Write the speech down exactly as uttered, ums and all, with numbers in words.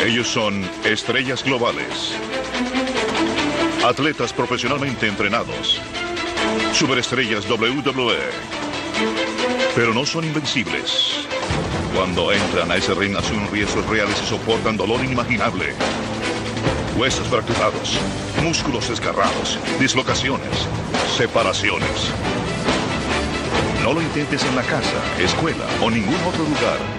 Ellos son estrellas globales, atletas profesionalmente entrenados, superestrellas doble u doble u E, pero no son invencibles. Cuando entran a ese ring asumen riesgos reales y soportan dolor inimaginable. Huesos fracturados, músculos desgarrados, dislocaciones, separaciones. No lo intentes en la casa, escuela o ningún otro lugar.